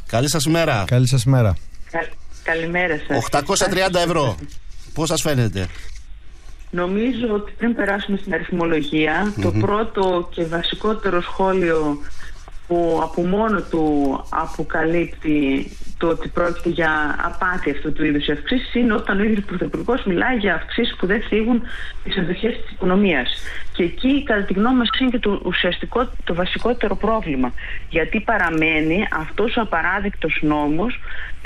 Καλή σας ημέρα. Καλή σας ημέρα. Καλημέρα σας. 830 ευρώ. Πώς σας φαίνεται? Νομίζω ότι πριν περάσουμε στην αριθμολογία, το πρώτο και βασικότερο σχόλιο που από μόνο του αποκαλύπτει το ότι πρόκειται για απάτη αυτού του είδους αυξήσεις είναι όταν ο ίδιος Πρωθυπουργός μιλάει για αυξήσεις που δεν θίγουν τις αντοχές της οικονομίας. Και εκεί, κατά τη γνώμη μας, είναι και το βασικότερο πρόβλημα. Γιατί παραμένει αυτός ο απαράδεικτος νόμος,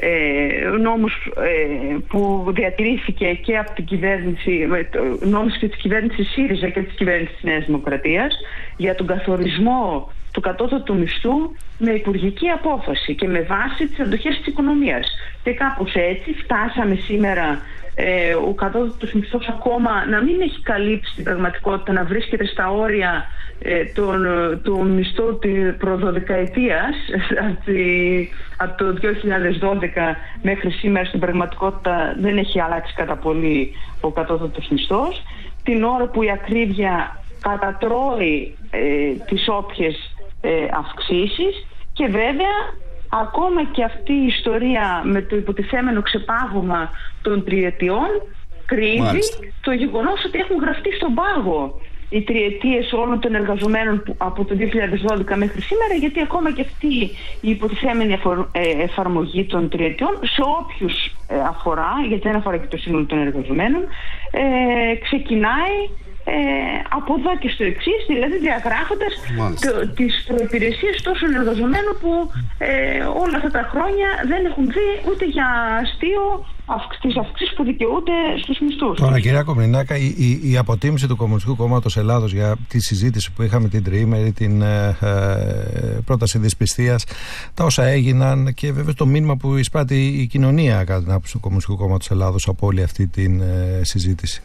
που διατηρήθηκε και από την κυβέρνηση, νόμος και της κυβέρνησης ΣΥΡΙΖΑ και της κυβέρνησης της Νέας Δημοκρατίας, για τον καθορισμό του κατώτατου μισθού με υπουργική απόφαση και με βάση τις αντοχές της οικονομίας. Και κάπως έτσι φτάσαμε σήμερα ο κατώτατος μισθός ακόμα να μην έχει καλύψει την πραγματικότητα, να βρίσκεται στα όρια του μισθού της προδωδεκαετίας, από το 2012 μέχρι σήμερα. Στην πραγματικότητα δεν έχει αλλάξει κατά πολύ ο κατώτατος μισθός, την ώρα που η ακρίβεια κατατρώει τις όποιες αυξήσεις. Και βέβαια ακόμα και αυτή η ιστορία με το υποτιθέμενο ξεπάγωμα των τριετιών κρύβει το γεγονός ότι έχουν γραφτεί στον πάγο οι τριετίες όλων των εργαζομένων από το 2012 μέχρι σήμερα, γιατί ακόμα και αυτή η υποτιθέμενη εφαρμογή των τριετιών σε όποιους αφορά, γιατί δεν αφορά και το σύνολο των εργαζομένων, ξεκινάει από εδώ και στο εξής, δηλαδή διαγράφοντας τις προϋπηρεσίες τόσων εργαζομένων που όλα αυτά τα χρόνια δεν έχουν δει ούτε για αστείο τις αυξήσεις που δικαιούνται στους μισθούς. Τώρα, κυρία Κομνηνάκα, η αποτίμηση του Κομμουνιστικού Κόμματος Ελλάδος για τη συζήτηση που είχαμε την τριήμερη, την πρόταση δυσπιστίας, τα όσα έγιναν και βέβαια το μήνυμα που εισπράττει η κοινωνία κατά την άποψη του Κομμουνιστικού Κόμματος Ελλάδος από όλη αυτή την συζήτηση.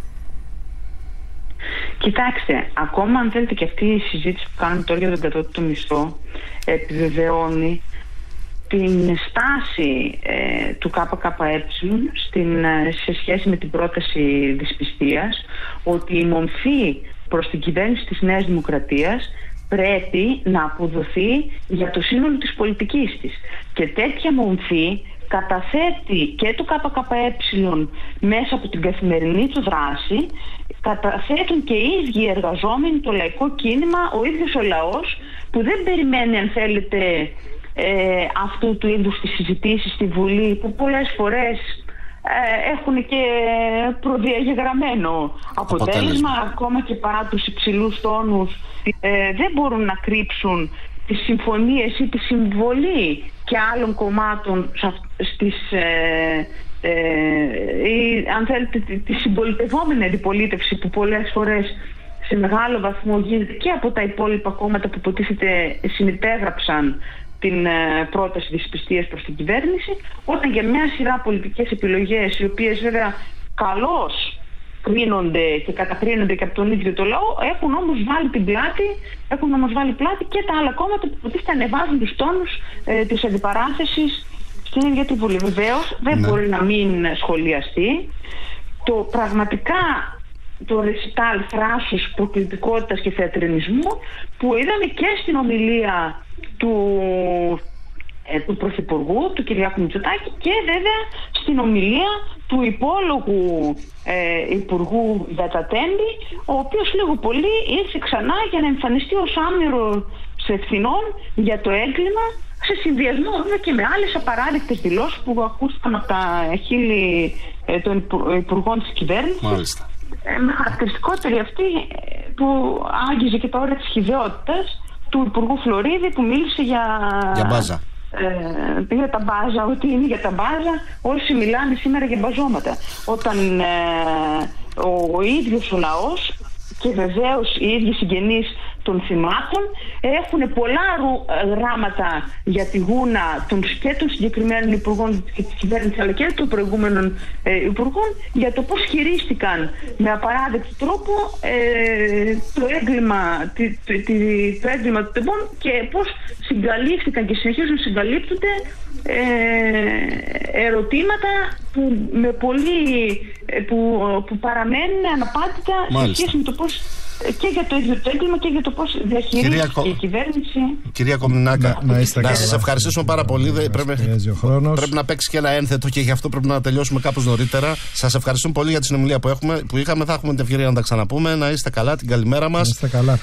Κοιτάξτε, ακόμα αν θέλετε και αυτή η συζήτηση που κάνουμε τώρα για τον κατώτατο μισθό επιβεβαιώνει την στάση του ΚΚΕ σε σχέση με την πρόταση δυσπιστίας, ότι η μομφή προς την κυβέρνηση της Νέας Δημοκρατίας πρέπει να αποδοθεί για το σύνολο της πολιτικής της. Και τέτοια μομφή καταθέτει και το ΚΚΕ μέσα από την καθημερινή του δράση, καταθέτουν και οι ίδιοι οι εργαζόμενοι, το λαϊκό κίνημα, ο ίδιος ο λαός, που δεν περιμένει, αν θέλετε, αυτού του είδους τις συζητήσεις στη Βουλή, που πολλές φορές έχουν και προδιαγεγραμμένο αποτέλεσμα, ακόμα και παρά τους υψηλούς τόνους δεν μπορούν να κρύψουν τις συμφωνίες ή τη συμβολή και άλλων κομμάτων στις ή, αν θέλετε, τη συμπολιτευόμενη αντιπολίτευση που πολλές φορές σε μεγάλο βαθμό γίνεται και από τα υπόλοιπα κόμματα που υποτίθεται συνυπέγραψαν την πρόταση δυσπιστίας προς την κυβέρνηση, όταν για μια σειρά πολιτικές επιλογές, οι οποίες βέβαια καλώς κρίνονται και κατακρίνονται και από τον ίδιο το λαό, έχουν όμως βάλει πλάτη και τα άλλα κόμματα που υποτίθεται ανεβάζουν τους τόνους της αντιπαράθεσης στην ίδια τη Βουλή. Βεβαίως δεν μπορεί να μην σχολιαστεί το πραγματικά το ρεσιτάλ θράσος, προκλητικότητας και θεατρινισμού που είδαμε και στην ομιλία του Πρωθυπουργού, του Κυριάκου Μητσοτάκη, και βέβαια στην ομιλία του υπόλογου Υπουργού για τα Τέμπη, ο οποίος λίγο πολύ ήρθε ξανά για να εμφανιστεί ως άμυρος ευθυνών για το έγκλημα, σε συνδυασμό βέβαια και με άλλες απαράδεκτες δηλώσεις που ακούστηκαν από τα χείλη των υπουργών της κυβέρνησης. Με χαρακτηριστικότερη αυτή που άγγιζε και τα όρια της χυδαιότητας του Υπουργού Φλωρίδη, που μίλησε για μπάζα. Για τα μπάζα, ότι είναι για τα μπάζα. Όσοι μιλάνε σήμερα για μπαζώματα, όταν ο ίδιος ο λαός και βεβαίως οι ίδιοι συγγενείς των θυμάτων έχουν πολλά γράμματα για τη γούνα και των συγκεκριμένων υπουργών της κυβέρνησης αλλά και των προηγούμενων υπουργών για το πώς χειρίστηκαν με απαράδεκτο τρόπο το έγκλημα του τεμπών και πώς συγκαλύφθηκαν και συνεχίζουν να συγκαλύπτονται ερωτήματα που παραμένουν αναπάντητα σε σχέση με το πώς και για το ίδιο το έγκλημα και για το πώς διαχειρίζεται η κυβέρνηση. Κυρία Κομνηνάκα, να σας ευχαριστήσουμε πάρα πολύ. Πρέπει να παίξει και ένα ένθετο και γι' αυτό πρέπει να τελειώσουμε κάπως νωρίτερα. Σας ευχαριστούμε πολύ για τη συνομιλία που είχαμε. Θα έχουμε την ευκαιρία να τα ξαναπούμε. Να είστε καλά, την καλημέρα μας.